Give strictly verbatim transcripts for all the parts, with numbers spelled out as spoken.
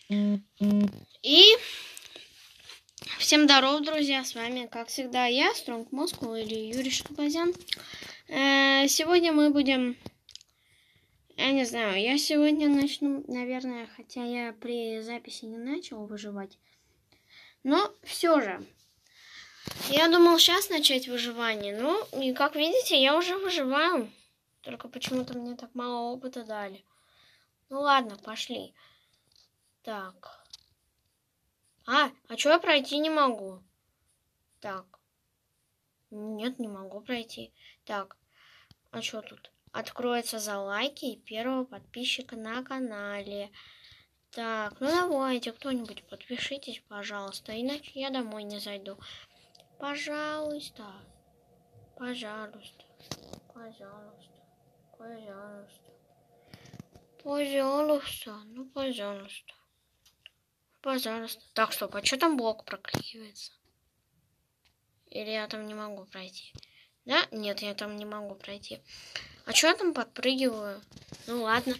И всем здоров, друзья, с вами, как всегда, я, Стронг Москва или Юрий Шахбазян. Э, сегодня мы будем, я не знаю, я сегодня начну, наверное, хотя я при записи не начал выживать, но все же, я думал сейчас начать выживание, ну, и как видите, я уже выживаю, только почему-то мне так мало опыта дали. Ну ладно, пошли. Так. А, а что я пройти не могу? Так. Нет, не могу пройти. Так. А что тут? Откроется за лайки и первого подписчика на канале. Так, ну давайте, кто-нибудь подпишитесь, пожалуйста. Иначе я домой не зайду. Пожалуйста. Пожалуйста. Пожалуйста. Пожалуйста. Пожалуйста. Ну, пожалуйста. Пожалуйста. Так, стоп, а что там блок прокликивается? Или я там не могу пройти? Да? Нет, я там не могу пройти. А что я там подпрыгиваю? Ну ладно.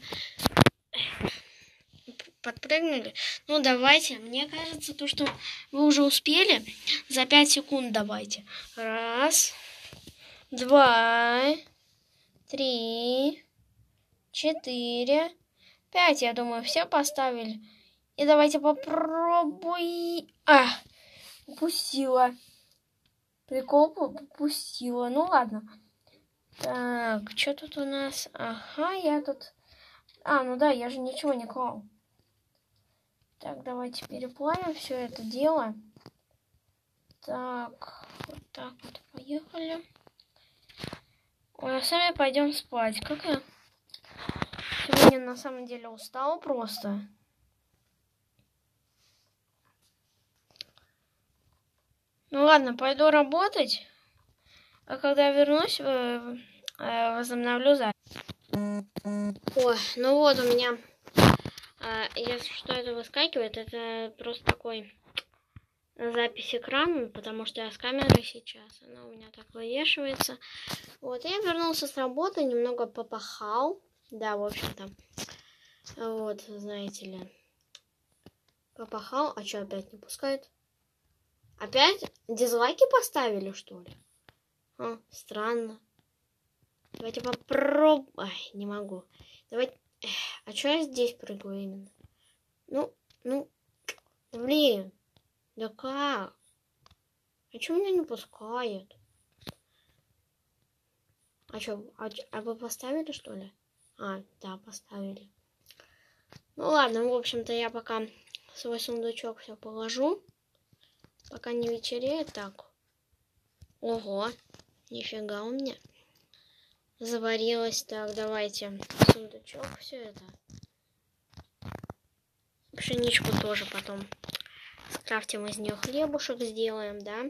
Подпрыгнули? Ну давайте. Мне кажется, то, что вы уже успели. За пять секунд давайте. Раз. Два. Три. Четыре. Пять, я думаю, все поставили. И давайте попробуй... А, упустила. Прикол попустила. Ну ладно. Так, что тут у нас? Ага, я тут... А, ну да, я же ничего не клал. Так, давайте переплавим все это дело. Так, вот так вот, поехали. Ой, а сами пойдем спать. Как я сегодня на самом деле устала просто. Ну ладно, пойду работать. А когда вернусь, возобновлю запись. Ой, ну вот у меня, если что это выскакивает, это просто такой запись экрана, потому что я с камерой сейчас, она у меня так вывешивается. Вот, я вернулся с работы, немного попахал, да, в общем-то, вот, знаете ли, попахал, а что опять не пускают? Опять дизлайки поставили, что ли? А, странно. Давайте попробуем. Ай, не могу. Давайте. А что я здесь прыгаю именно? Ну, ну, блин. Да как? А что меня не пускают? А что, а, а вы поставили, что ли? А, да, поставили. Ну ладно, в общем-то, я пока свой сундучок все положу. Пока не вечереет, так. Ого, нифига у меня заварилось. Так, давайте сундучок все это. Пшеничку тоже потом скрафтим из нее хлебушек, сделаем, да?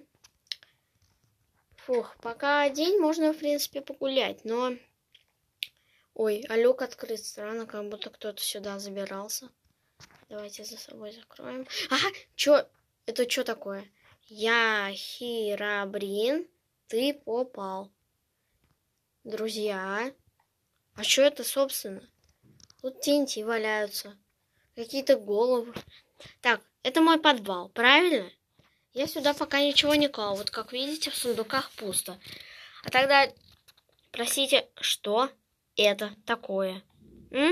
Фух, пока день можно, в принципе, погулять, но... Ой, а люк открыт, странно, как будто кто-то сюда забирался. Давайте за собой закроем. Ага, чё? Это что такое? Я Хирабрин, ты попал. Друзья, а что это, собственно? Тут тенти валяются. Какие-то головы. Так, это мой подвал, правильно? Я сюда пока ничего не клал. Вот как видите, в сундуках пусто. А тогда, простите, что это такое? М?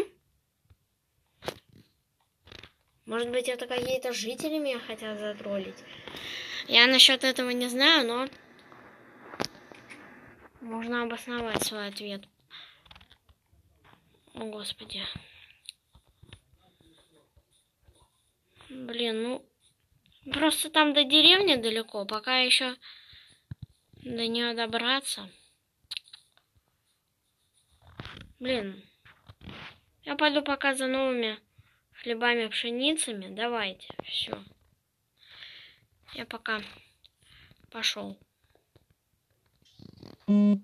Может быть, это какие-то жители меня хотят затроллить? Я насчет этого не знаю, но можно обосновать свой ответ. О, Господи. Блин, ну... Просто там до деревни далеко, пока еще до нее добраться. Блин. Я пойду пока за новыми хлебами, пшеницами. Давайте, все. Я пока пошел. Ой,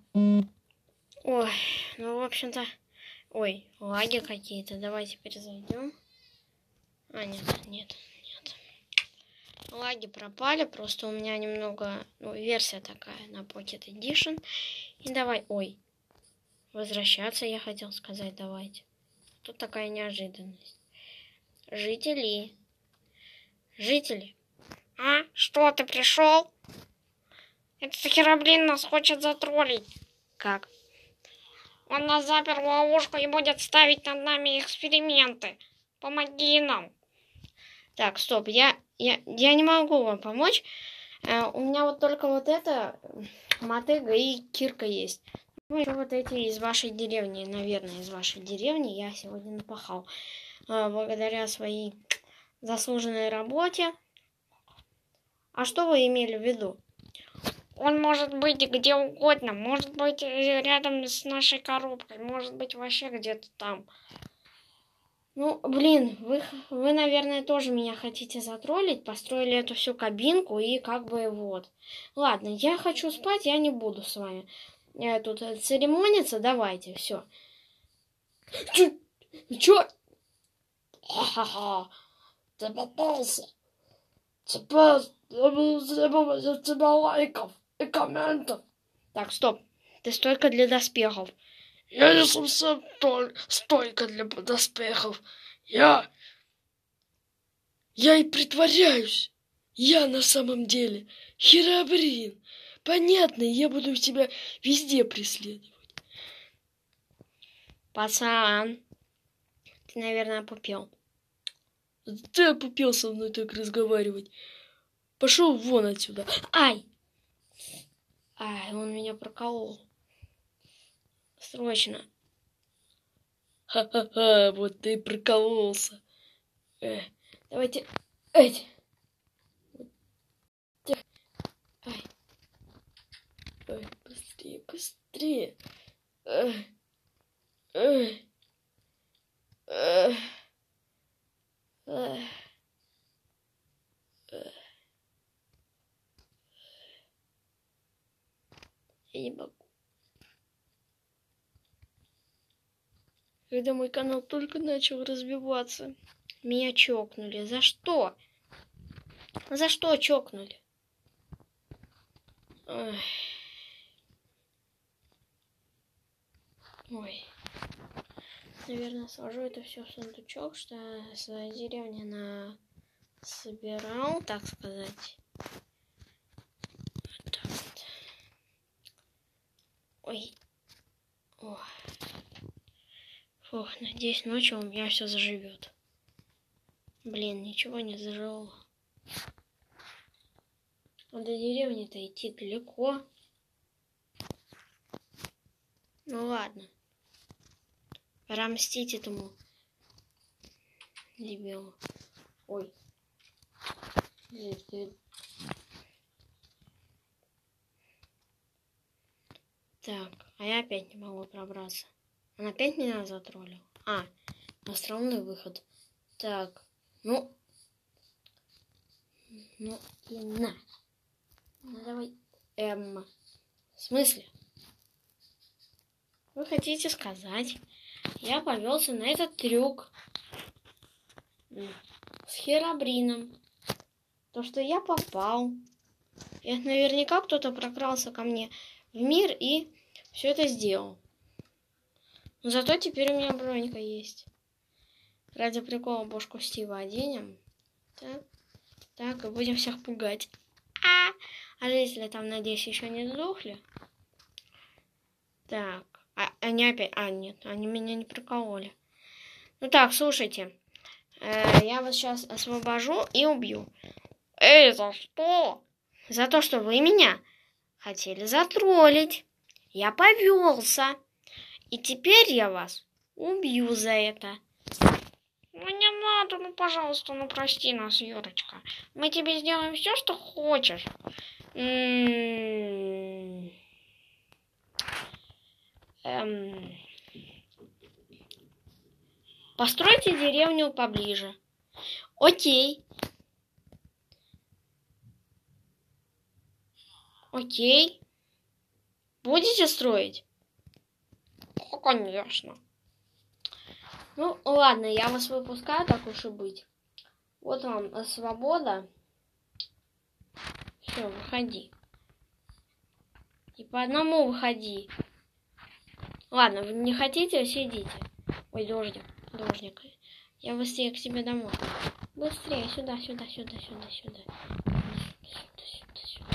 ну, в общем-то... Ой, лаги какие-то. Давайте перезайдем. А, нет, нет, нет. Лаги пропали, просто у меня немного... Ну, версия такая на Pocket Edition. И давай... Ой, возвращаться я хотел сказать, давайте. Тут такая неожиданность. Жители, жители. А, что, ты пришел? Этот Херобрин нас хочет затроллить. Как? Он нас запер в ловушку и будет ставить над нами эксперименты. Помоги нам. Так, стоп, я, я, я не могу вам помочь. Uh, у меня вот только вот это, мотыга и кирка есть. Ну, еще вот эти из вашей деревни, наверное, из вашей деревни я сегодня напахал. Uh, благодаря своей заслуженной работе. А что вы имели в виду? Он может быть где угодно. Может быть рядом с нашей коробкой. Может быть вообще где-то там. Ну, блин, вы, вы, наверное, тоже меня хотите затроллить. Построили эту всю кабинку и как бы вот. Ладно, я хочу спать, я не буду с вами. Я тут церемониться, давайте, все. Чё? Чё? Ха-ха-ха. Ты попался. Теперь за тебя лайков и комментов. Так, стоп. Ты стойка для доспехов. Я не совсем стойка для доспехов. Я... Я и притворяюсь. Я на самом деле Херобрин. Понятно, я буду тебя везде преследовать. Пацан, ты, наверное, опупел. Ты опупел со мной так разговаривать. Пошел вон отсюда. Ай! Ай, он меня проколол. Срочно. Ха-ха-ха, вот ты прокололся. Э, давайте... Эй! Ай. Ай, быстрее, быстрее. Эй. Эй. Эй. Эй. Эй. Я не могу. Когда мой канал только начал развиваться, меня чокнули. За что? За что чокнули? Ой. Ой. Наверное, сложу это все в сундучок, что своя деревня на собирал, так сказать. Вот так вот. Ой. Ой. Фух, надеюсь, ночью у меня все заживет. Блин, ничего не зажило. А до деревни-то идти далеко. Ну ладно. Пора мстить этому дебилу. Ой. Так, а я опять не могу пробраться. Он опять меня затроллил. А, островной выход. Так, ну. Ну и на. Ну давай. Эм. В смысле? Вы хотите сказать, я повелся на этот трюк с Херобрином. То, что я попал. И наверняка кто-то прокрался ко мне в мир и все это сделал. Но зато теперь у меня бронька есть. Ради прикола бошку Стива оденем. Так, так, и будем всех пугать. А, а жители там, надеюсь, еще не сдохли. Так, а, они опять... А, нет, они меня не прокололи. Ну так, слушайте. Э, я вас сейчас освобожу и убью. Эй, за что? За то, что вы меня хотели затроллить. Я повелся. И теперь я вас убью за это. Ну не надо, ну пожалуйста, ну прости нас, Юрочка. Мы тебе сделаем все, что хочешь. М-м-м. Эм. Постройте деревню поближе. Окей. Окей. Будете строить? Ну, конечно. Ну, ладно, я вас выпускаю, так уж и быть. Вот вам свобода. Все, выходи. И по одному выходи. Ладно, вы не хотите, сидите. Ой, дождик, дождик. Я быстрее к себе домой. Быстрее, сюда, сюда, сюда, сюда, сюда. Сюда, сюда, сюда.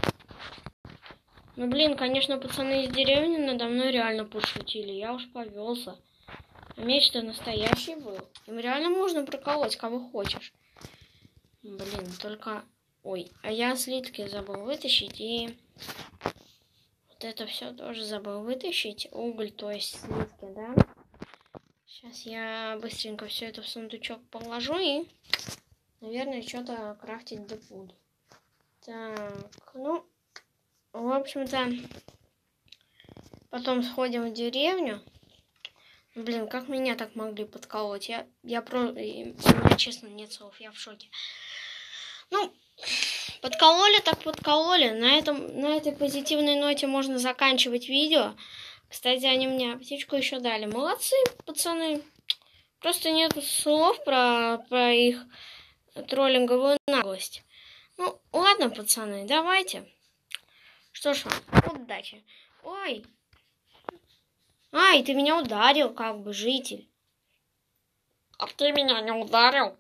Ну, блин, конечно, пацаны из деревни надо мной реально пошутили. Я уж повелся. А меч-то настоящий был. Им реально можно проколоть, кого хочешь. Блин, только... Ой, а я слитки забыл вытащить. И вот это все тоже забыл вытащить. Уголь, то есть слитки, да? Сейчас я быстренько все это в сундучок положу и, наверное, что-то крафтить да буду. Так, ну, в общем-то, потом сходим в деревню. Блин, как меня так могли подколоть? Я, я про... У меня, честно, нет слов, я в шоке. Ну, подкололи так подкололи. На, этом, на этой позитивной ноте можно заканчивать видео. Кстати, они мне птичку еще дали. Молодцы, пацаны. Просто нет слов про, про их троллинговую наглость. Ну, ладно, пацаны, давайте. Что ж вам, удачи. Ой. Ай, ты меня ударил, как бы, житель. А ты меня не ударил?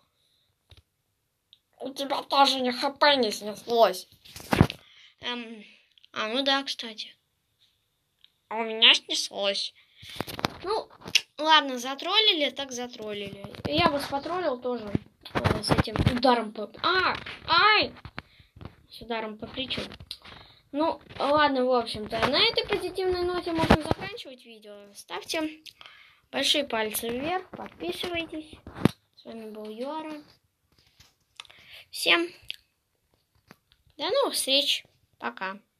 У тебя тоже ни хп не снеслось. Эм, а, ну да, кстати. А у меня снеслось. Ну, ладно, затроллили, так затроллили. Я вас потроллил тоже э, с этим ударом по... А, ай! С ударом по плечу. Ну, ладно, в общем-то, на этой позитивной ноте можно заканчивать видео. Ставьте большие пальцы вверх, подписывайтесь. С вами был Юара. Всем до новых встреч. Пока.